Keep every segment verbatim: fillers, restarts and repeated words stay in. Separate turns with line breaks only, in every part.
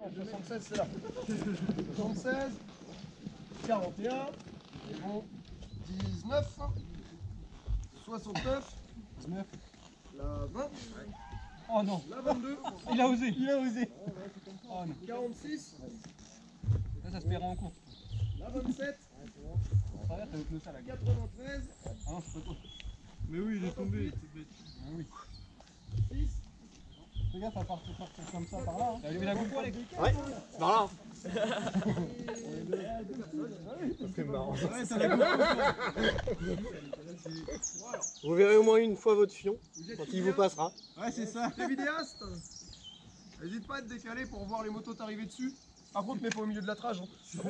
soixante-seize, c'est là. soixante-seize, quarante et un, et bon, dix-neuf, soixante-neuf, dix-neuf, la vingt,
oh non,
la vingt-deux,
il a osé, il a osé. Oh non.
quarante-six,
Là, ça se paiera en cours.
la vingt-sept,
Ça va, t'as autre ça, la gueule.
quatre-vingt-treize,
Ah non, c'est pas toi.
Mais oui, il est tombé, c'est bête.
Ah oui.
six,
Fais gaffe à partir partir comme ça par là. Hein. T'as allumé la GoPro avec?
Ouais, par là.
C'est marrant.
Ouais, t'as la GoPro.
Vous verrez au moins une fois votre fion quand il vous passera.
Ouais, c'est ça.
les vidéastes, n'hésite pas à te décaler pour voir les motos t'arriver dessus. Par contre, mets pas au milieu de la trage. Hein.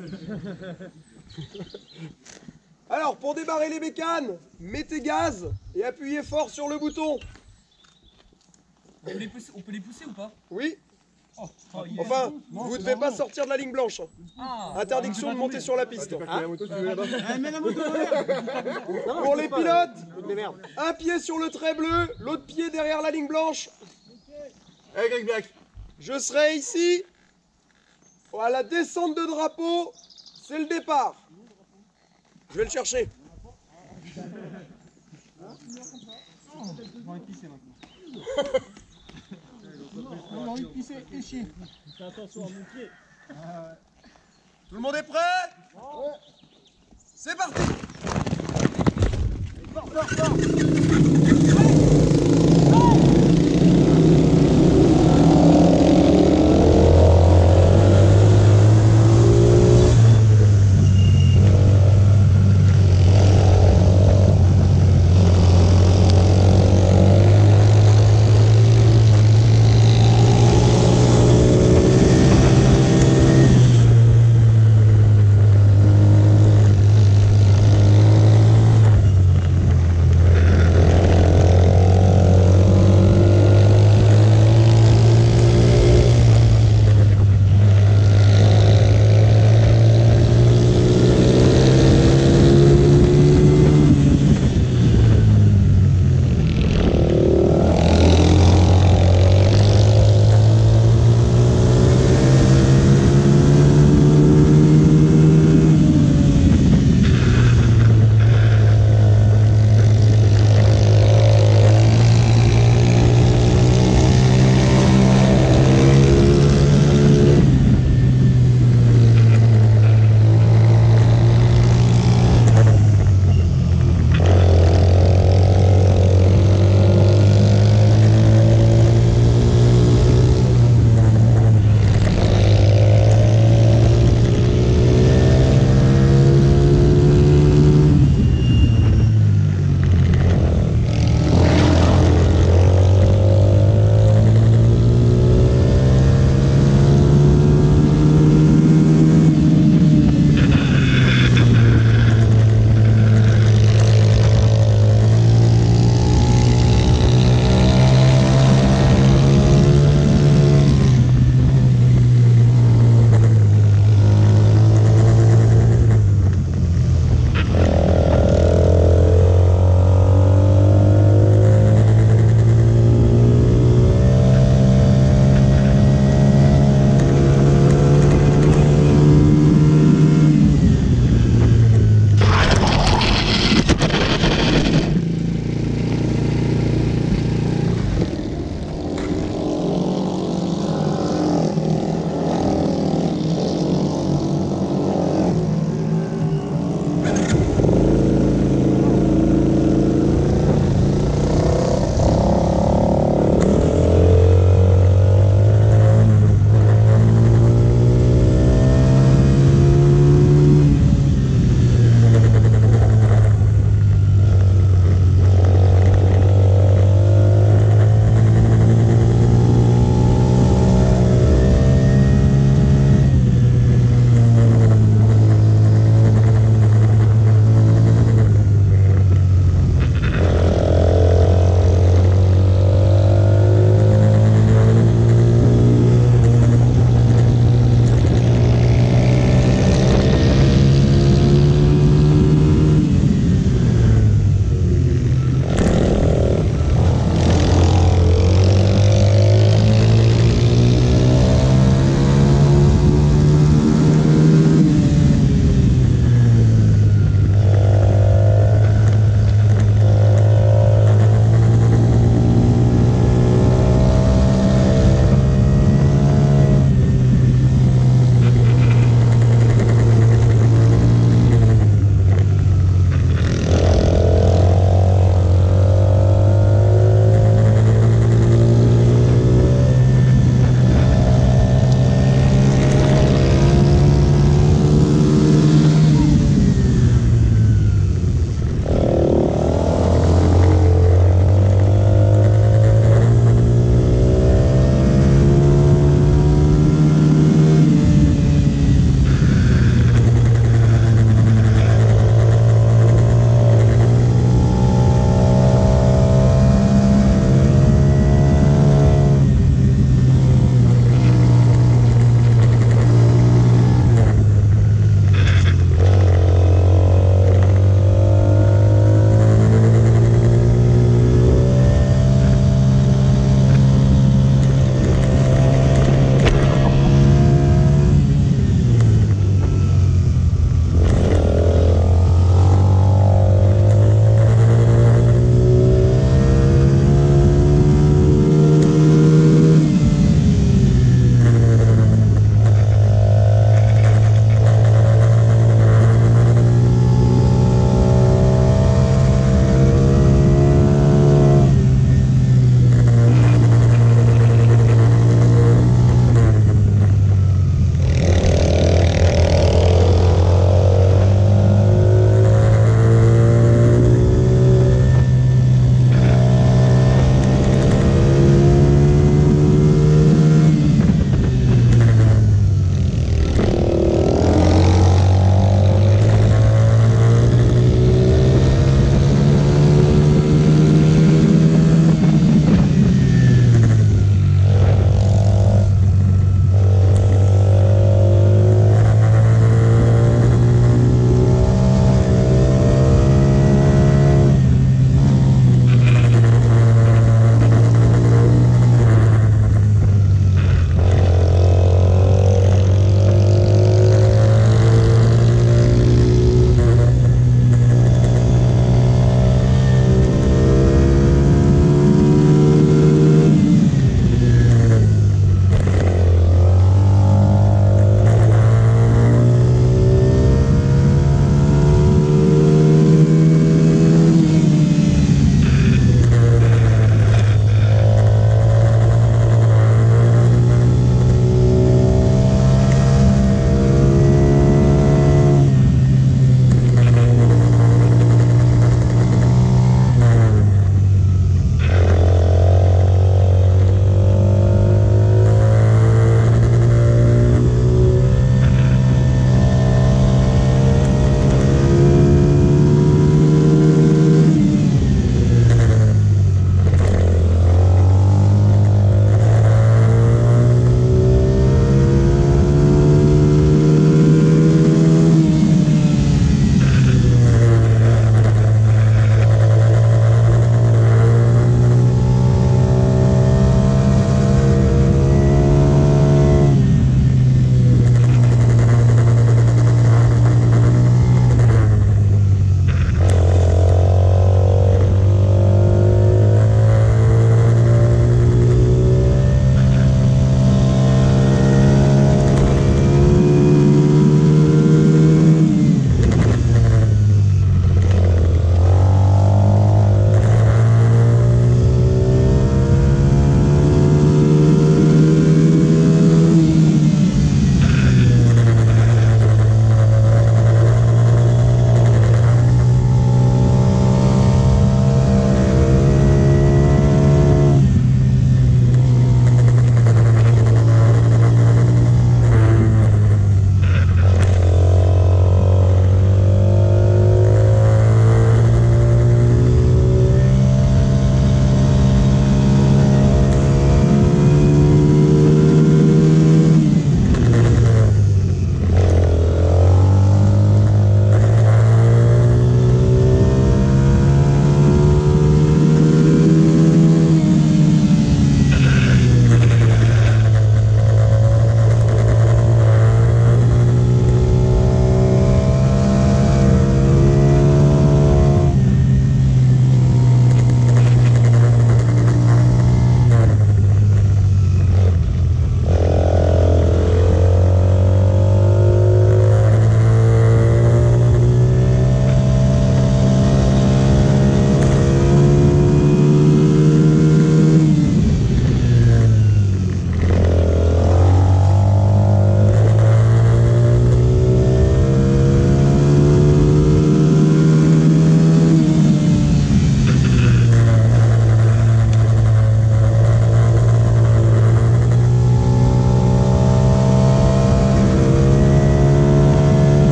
Alors, pour démarrer les bécanes, mettez gaz et appuyez fort sur le bouton.
On peut les pousser, on peut les pousser ou pas?
Oui.
Oh, oh, il est-
Enfin,
Non,
vous ne
c'est
devez pas
normal.
sortir de la ligne blanche.
Ah,
Interdiction de monter sur la piste.
Hein
La moto, tu veux là-bas?
Eh, mets la moto en l'air.
Non,
Pour
je
les
sais pas,
pilotes,
je me démerde.
un pied sur le trait bleu, l'autre pied derrière la ligne blanche.
Allez, Greg Black.
Je serai ici. À la descente de drapeau, c'est le départ. Je vais le chercher.
J'ai envie de pisser maintenant. J'ai envie de pisser et chier.
Fais attention à mon pied.
Tout le monde est prêt? C'est parti.
Fort, fort, fort.